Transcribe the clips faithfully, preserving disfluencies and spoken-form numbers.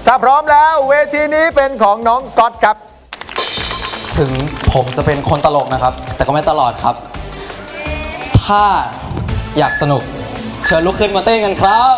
ถ้าพร้อมแล้วเวทีนี้เป็นของน้องก๊อตครับถึงผมจะเป็นคนตลกนะครับแต่ก็ไม่ตลอดครับถ้าอยากสนุกเชิญลุกขึ้นมาเต้นกันครับ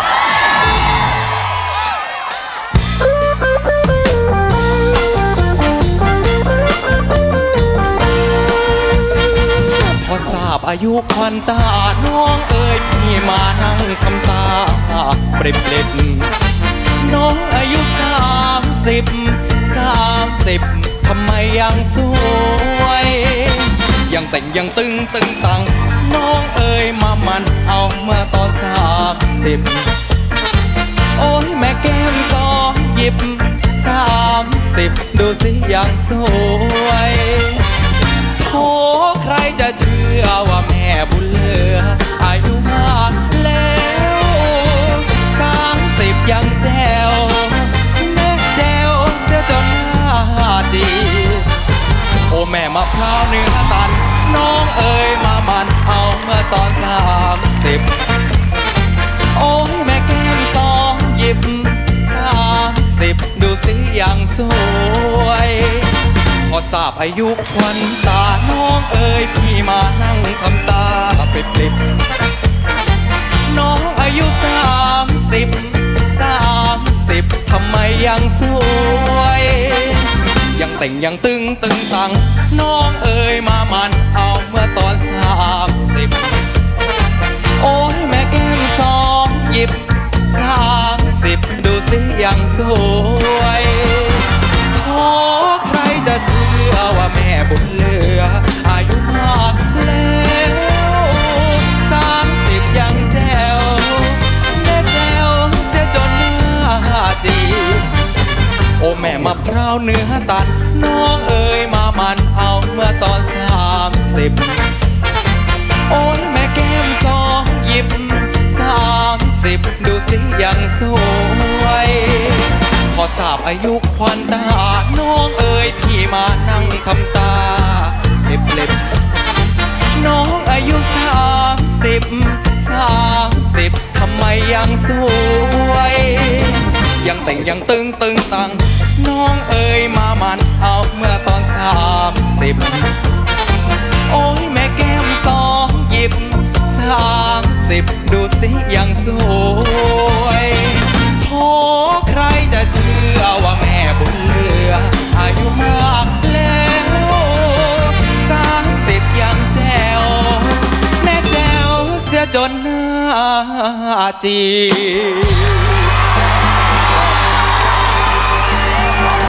พอทราบอายุควันตาน้องเอ๋ยพี่มานั่งทำตาเปรบเปรบน้องอายุสามสิบสามสิบทำไมยังสวยยังแต่งยังตึงตึงตังน้องเอ๋ยมามันเอาเมื่อตอนสามสิบโอ้ยแม่แก้มสองหยิบสามสิบดูสิยังสวยโอ้ใครจะเชื่อว่าแม่บุญเหลืออายุมากแล้วสามสิบยังแจ๋วแม่แจ๋วเสียจนหน้าจีโอ้แม่มะพร้าวเนื้อตันน้องเอ๋ยมามันเอาเมื่อตอนสามสิบโอ้ยแม่แก้มสองหยิบสามสิบดูสิยังสวยพอทราบอายุควันตาน้องเอ๋ยพี่มานั่งทำตาปริบๆน้องอายุสามสิบสามสิบทำไมยังสวยยังแต่งยังตึงตึงตังน้องเอ๋ยมามันเอาเมื่อตอนสามสิบโอ้ยแม่แก้มสองหยิบสามสิบดูสิยังสวยโอ้ใครจะเชื่อว่าแม่บุญเหลืออายุมากแล้วสามสิบยังแจ๋วแม่แจ๋วเสียจนหน้าจีโอ้แม่มะพร้าวเนื้อตันน้องเอ๋ยมามันเอาเมื่อตอนสามสิบโอ้ยแม่แก้มสองหยิบสามสิบดูสิยังสวยพอทราบอายุควันตาน้องเอ๋ยพี่มานั่งทำตาเล็บเล็บน้องอายุสามสิบสามสิบทำไมยังสวยยังแต่งยังตึงตึงตังน้องเอ๋ยมามันเอาเมื่อตอนสามสิบโอ้ยแม่แก้มสองหยิบสามสิบดูสิยังสวยโอ้ใครจะเชื่อว่าแม่บุญเหลืออายุมากแล้วสามสิบยังแจ๋วแม่แจ๋วเสียจนหน้าจี